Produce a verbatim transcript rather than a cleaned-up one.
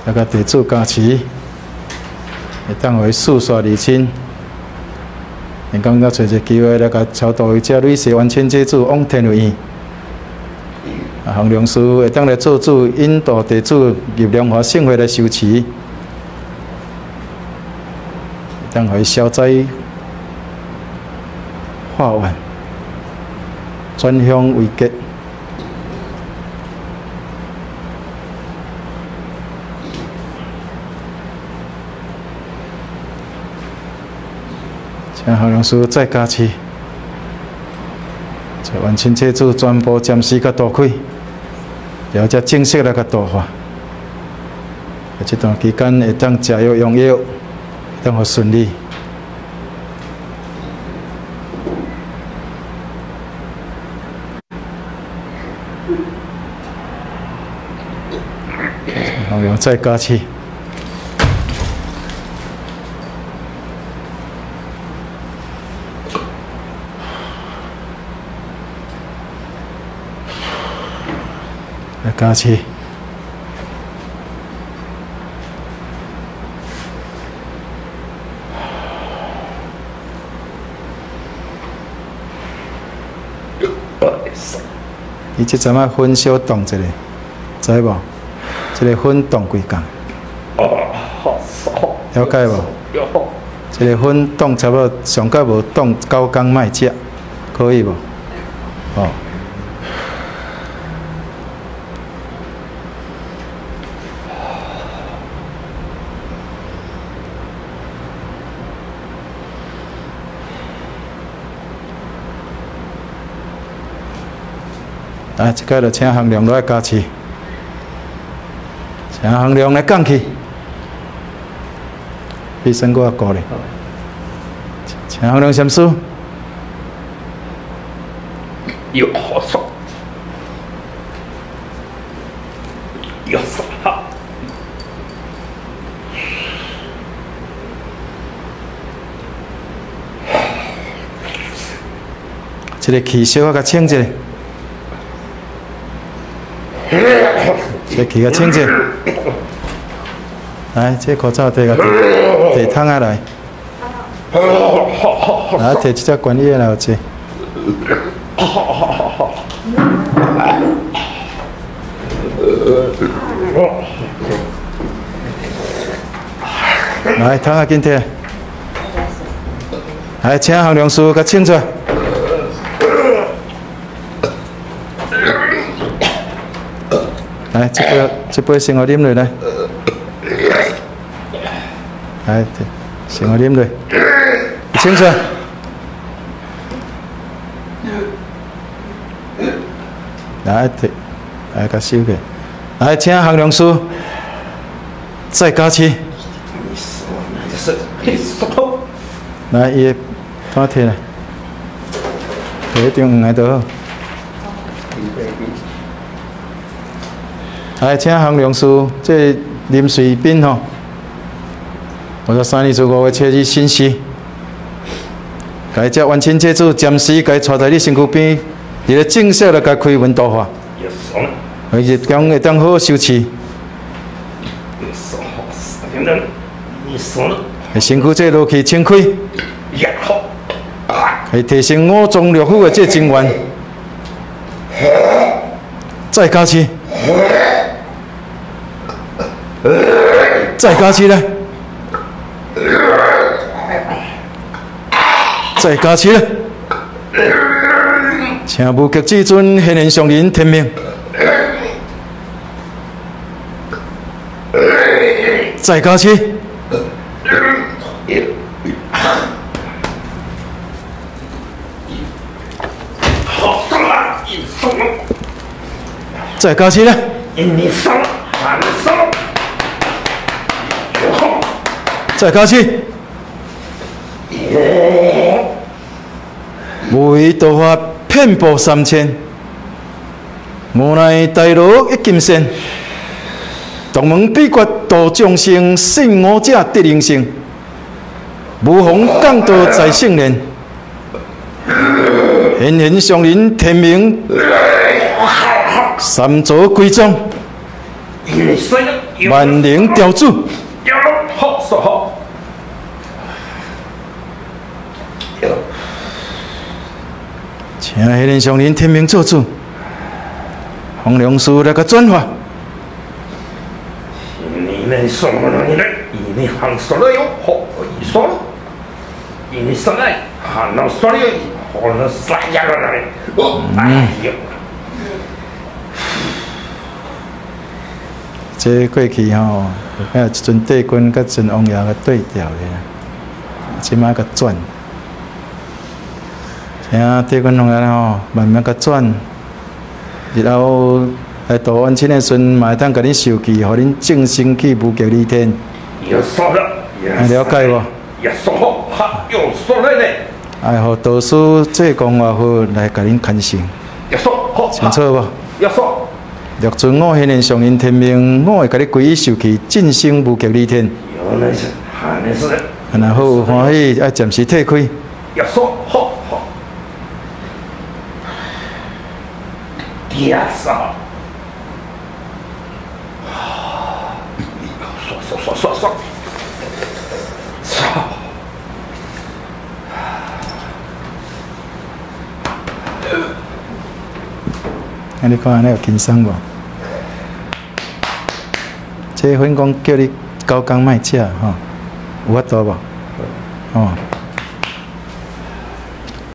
那个地主加持，会当为四煞二亲。人讲要找一个机会来甲超度伊遮女婿完全接主往天为院。啊，衡量师会当来做主，引导地主入良华圣会来修持，当互伊消灾化冤，转向为吉。请衡量师再加持，在完全接主全部暂时甲渡开。然后才正式来甲度化，啊，这段期间会当食药用药，会当互顺利。衡量再加持，来加持。伊即阵仔分小动一下，知无？即个分动几工？了解无？即个分动差不多上届无动九工卖食，可以无？哦。啊，即个就请衡量来加持，请衡量来降去，医生我过来，请衡量先师。 有好爽，有啥？ 这个气小啊，甲清一下。这气个清者，来，这口罩摕个摕桶仔来，来摕一只管叶来有这。来，桶仔紧摕，来，请衡量师甲清出来。来，这杯这杯先我啉落来，来，先我啉落，清楚。来，来，甲收起。来，请衡量师再加持。来，伊个拖摕来，摕一张黄个就好。来，请衡量师，这林水斌吼，我说三月十五月初日新时，甲伊只完全接触，暂时甲伊带在你身躯边，伊咧正式来甲开门度化，而且讲会当好好修持，会身躯这落去清开，会提升五脏六腑的这精元，再加持。再加持咧，再加持咧，请无极至尊显现上人天命，再加持，再加持咧。再加持，为道法遍布三千，无奈大罗一金仙，独门秘诀度众生，信我者得人生，无妨讲道在圣人，显现上人天命，三座归宗， 你摔了， 万灵雕柱， 有了，好，说好。有， 请黑人上人天命做主，黄龙师来个转化。 你们说了你们，你行说了有好一说了，你上来还能说了有，还能啥样了来？哦，哎呀！ 这过去吼，有一尊帝君甲尊王爷个对调的，即马个转，听帝君王爷吼慢慢个转，日后来度万千的时阵，嘛会当甲恁授记，互恁正升起无极离天。 有说了， 啊，了解无？ 也说好，哈，有说了呢。 哎，互道士济公外号来甲恁看成， 也说好， 清楚无？ 也说。 若尊我现年上人天命，我会甲你皈依受记，晋升无极离天。 有那是，还那是。 然后欢喜，爱暂时退开。 也说好好。也说。说说说说说。操！ 啊，你看安尼有轻松无？这粉讲叫你九工莫食吼，有法度无？哦。